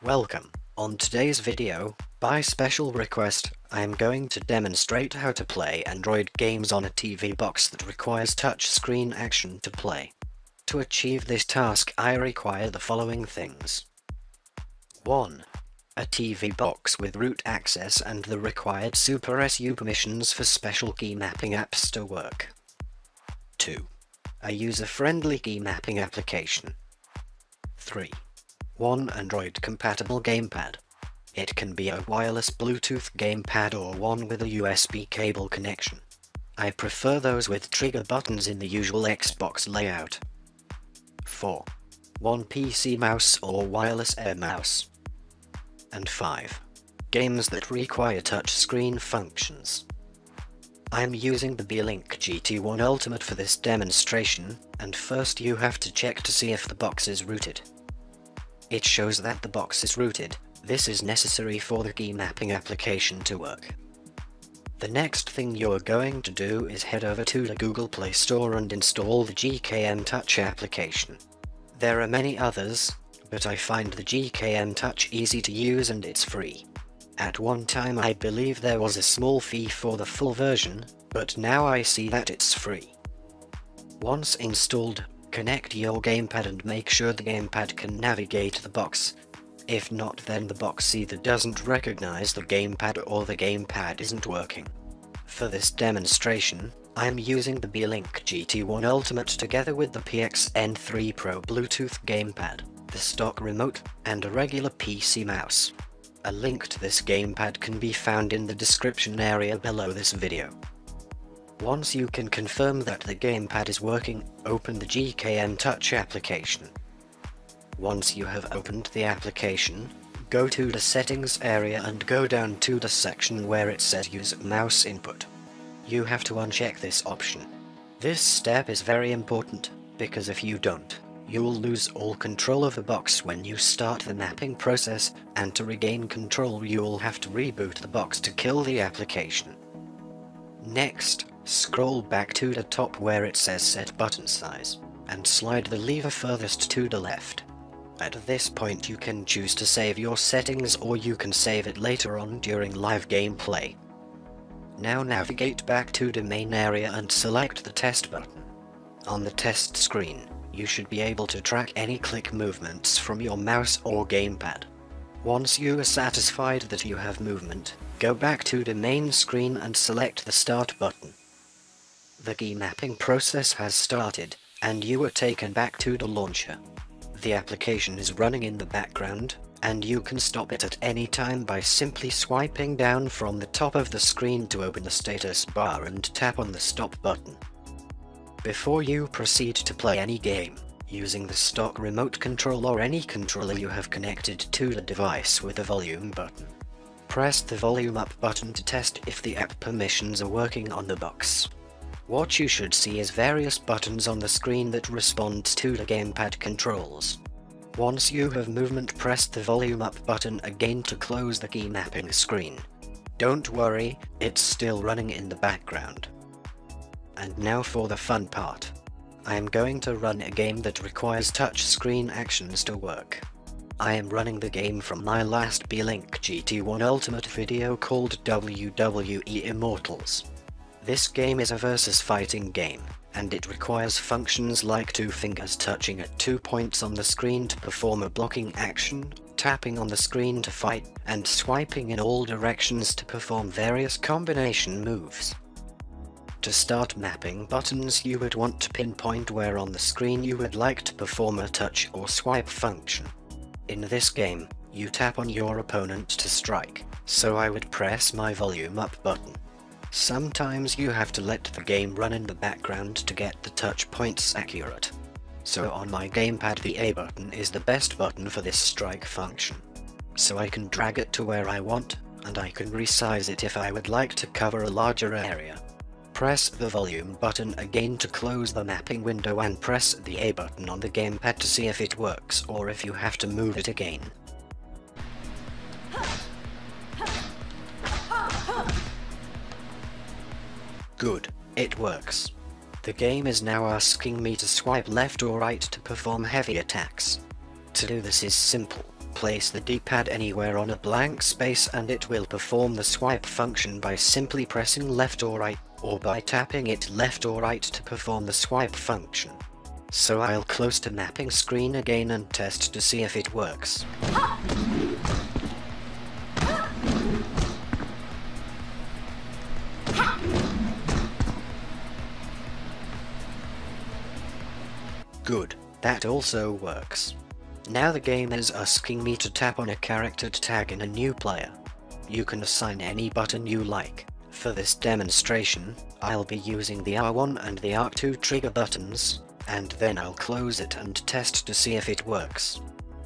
Welcome. On today's video, by special request, I am going to demonstrate how to play Android games on a TV box that requires touch screen action to play. To achieve this task I require the following things. 1. A TV box with root access and the required Super SU permissions for special key mapping apps to work. 2. A user-friendly key mapping application. 3. One Android-compatible gamepad. It can be a wireless Bluetooth gamepad or one with a USB cable connection. I prefer those with trigger buttons in the usual Xbox layout. 4. One PC mouse or wireless air mouse. And 5. Games that require touchscreen functions. I'm using the Beelink GT1 Ultimate for this demonstration, and first you have to check to see if the box is rooted. It shows that the box is rooted. This is necessary for the key mapping application to work. The next thing you're going to do is head over to the Google Play Store and install the GKM Touch application. There are many others, but I find the GKM Touch easy to use and it's free. At one time I believe there was a small fee for the full version, but now I see that it's free. Once installed, connect your gamepad and make sure the gamepad can navigate the box. If not, then the box either doesn't recognize the gamepad or the gamepad isn't working. For this demonstration, I'm using the Beelink GT1 Ultimate together with the PXN3 Pro Bluetooth gamepad, the stock remote, and a regular PC mouse. A link to this gamepad can be found in the description area below this video. Once you can confirm that the gamepad is working, open the GKM Touch application. Once you have opened the application, go to the settings area and go down to the section where it says use mouse input. You have to uncheck this option. This step is very important, because if you don't, you will lose all control of the box when you start the mapping process, and to regain control you will have to reboot the box to kill the application. Next, scroll back to the top where it says set button size, and slide the lever furthest to the left. At this point you can choose to save your settings or you can save it later on during live gameplay. Now navigate back to the main area and select the test button. On the test screen, you should be able to track any click movements from your mouse or gamepad. Once you are satisfied that you have movement, go back to the main screen and select the start button. The key mapping process has started, and you are taken back to the launcher. The application is running in the background, and you can stop it at any time by simply swiping down from the top of the screen to open the status bar and tap on the stop button. Before you proceed to play any game, using the stock remote control or any controller you have connected to the device with the volume button, press the volume up button to test if the app permissions are working on the box. What you should see is various buttons on the screen that respond to the gamepad controls. Once you have movement, press the volume up button again to close the key mapping screen. Don't worry, it's still running in the background. And now for the fun part. I am going to run a game that requires touch screen actions to work. I am running the game from my last Beelink GT1 Ultimate video called WWE Immortals. This game is a versus fighting game, and it requires functions like two fingers touching at 2 points on the screen to perform a blocking action, tapping on the screen to fight, and swiping in all directions to perform various combination moves. To start mapping buttons, you would want to pinpoint where on the screen you would like to perform a touch or swipe function. In this game, you tap on your opponent to strike, so I would press my volume up button. Sometimes you have to let the game run in the background to get the touch points accurate. So on my gamepad the A button is the best button for this strike function. So I can drag it to where I want, and I can resize it if I would like to cover a larger area. Press the volume button again to close the mapping window and press the A button on the gamepad to see if it works or if you have to move it again. Good, it works. The game is now asking me to swipe left or right to perform heavy attacks. To do this is simple. Place the D-pad anywhere on a blank space and it will perform the swipe function by simply pressing left or right, or by tapping it left or right to perform the swipe function. So I'll close the mapping screen again and test to see if it works. Good, that also works. Now the game is asking me to tap on a character to tag in a new player. You can assign any button you like. For this demonstration, I'll be using the R1 and the R2 trigger buttons, and then I'll close it and test to see if it works.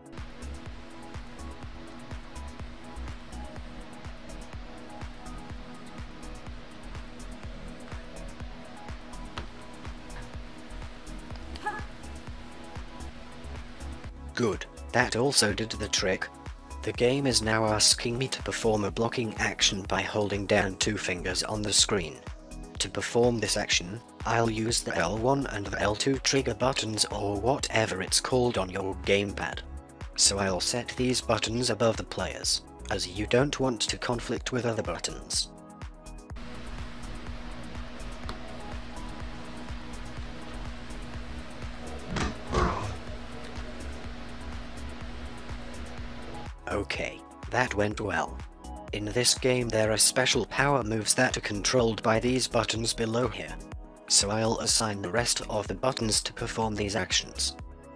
Good, that also did the trick. The game is now asking me to perform a blocking action by holding down 2 fingers on the screen. To perform this action, I'll use the L1 and the L2 trigger buttons, or whatever it's called on your gamepad. So I'll set these buttons above the players, as you don't want to conflict with other buttons. Okay, that went well. In this game there are special power moves that are controlled by these buttons below here. So I'll assign the rest of the buttons to perform these actions.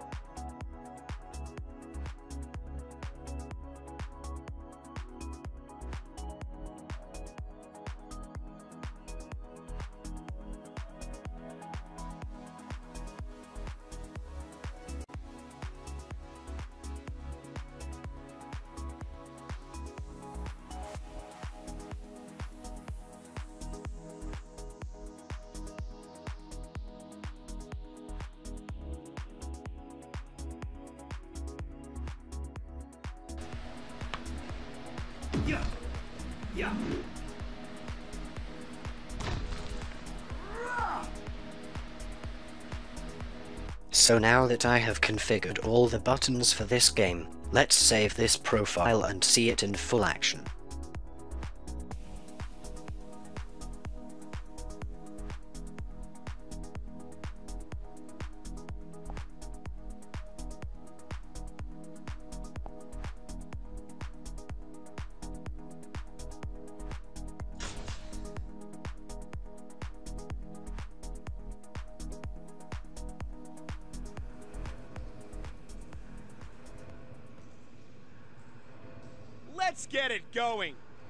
Yeah. So now that I have configured all the buttons for this game, let's save this profile and see it in full action. Let's get it going!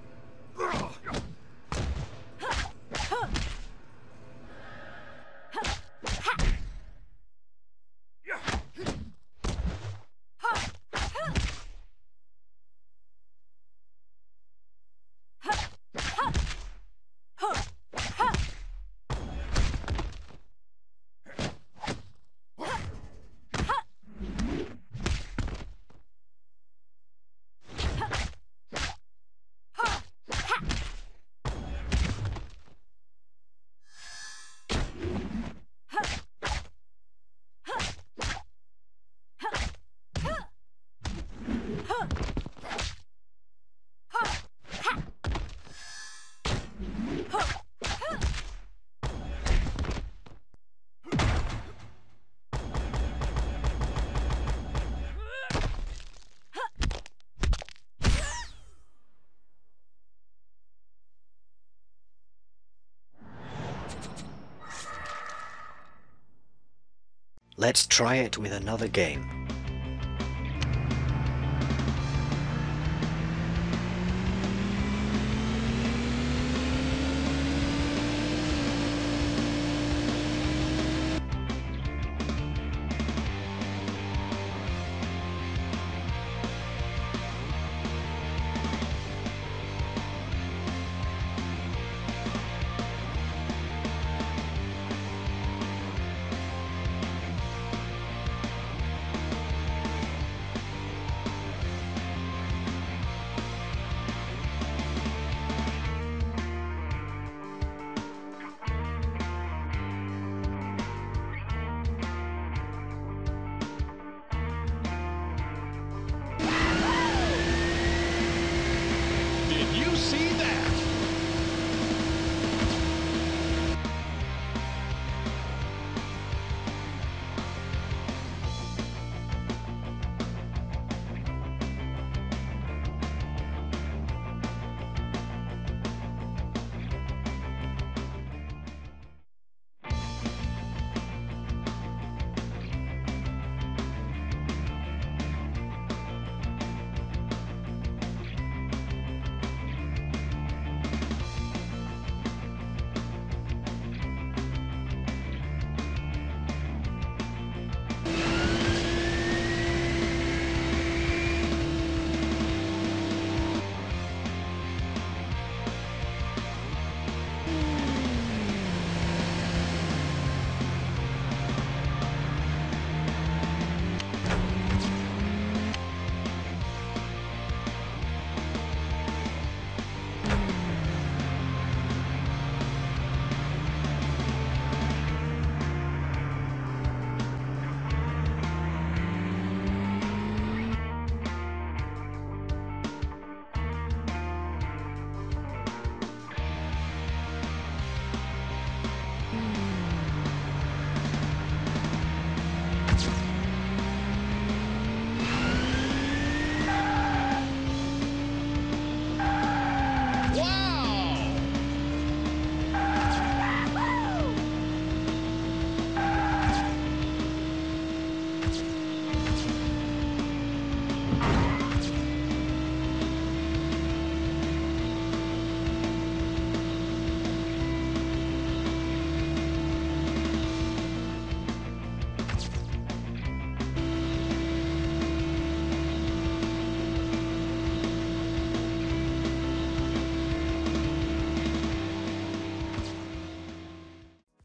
Let's try it with another game.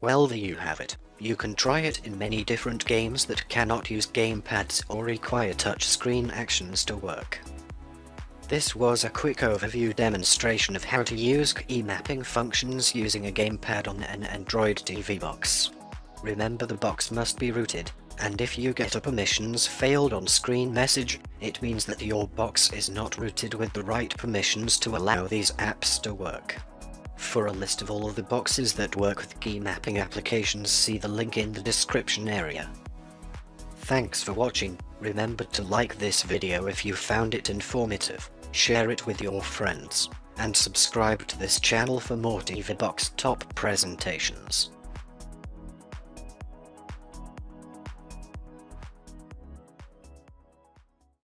Well, there you have it. You can try it in many different games that cannot use gamepads or require touchscreen actions to work. This was a quick overview demonstration of how to use keymapping functions using a gamepad on an Android TV box. Remember, the box must be rooted, and if you get a permissions failed on screen message, it means that your box is not rooted with the right permissions to allow these apps to work. For a list of all of the boxes that work with keymapping applications, see the link in the description area. Thanks for watching. Remember to like this video if you found it informative, share it with your friends, and subscribe to this channel for more TV box top presentations.